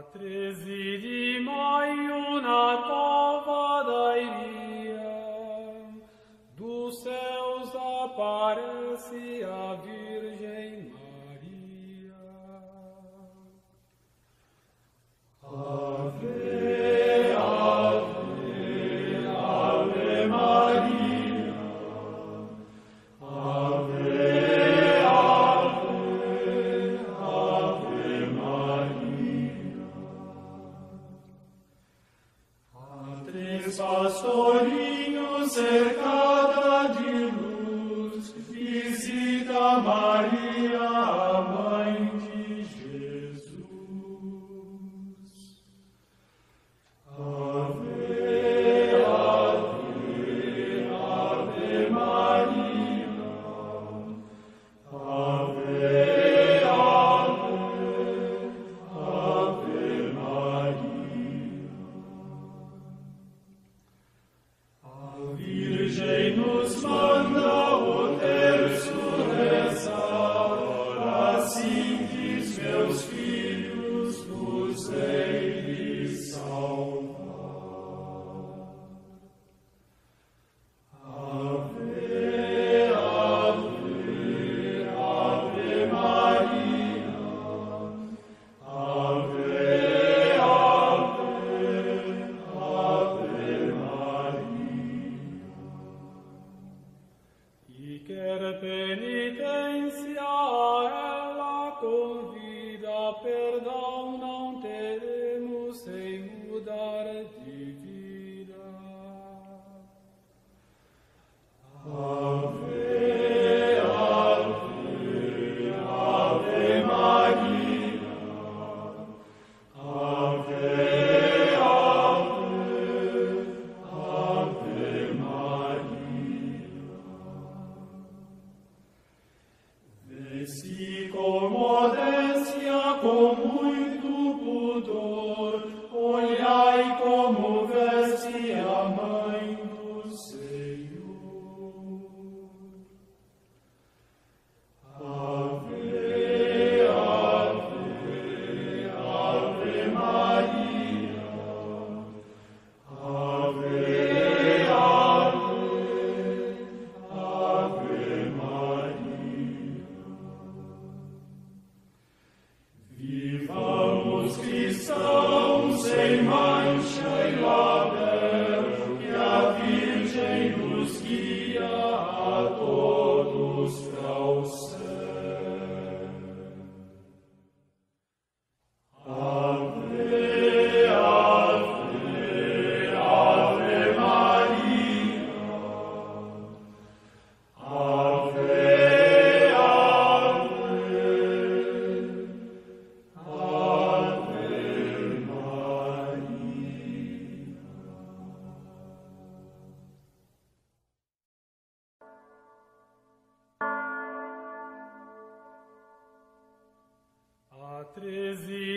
treziri mai una covadairia, do céus aparece a Virgem Maria. Ave, ave, ave Maria. Ave, ave, ave Maria. A três pastorinhos cercada de luz, visita Maria, a mãe de Jesus. Ave, ave, ave Maria. Ave, ave, ave Maria. A Virgem nos manda o terço rezar, assim diz, meus filhos, vos hei de salvar. Ave, ave, ave Maria. Ave, ave, ave Maria. E quer penitência, ela convida, perdão não teremos sem mudar de vida. Ave, ave, ave Maria. Ave, ave, ave Maria. Vê-se com modéstia, com muito pudor, olhai como veste a mãe do Senhor. Ave, ave, ave Maria. Ave, ave, ave Maria. Vivamos cristãos sem mancha e label, que a Virgem nos guia a todos para o céu. Ave, ave, ave Maria. Ave, ave, ave Maria. A treze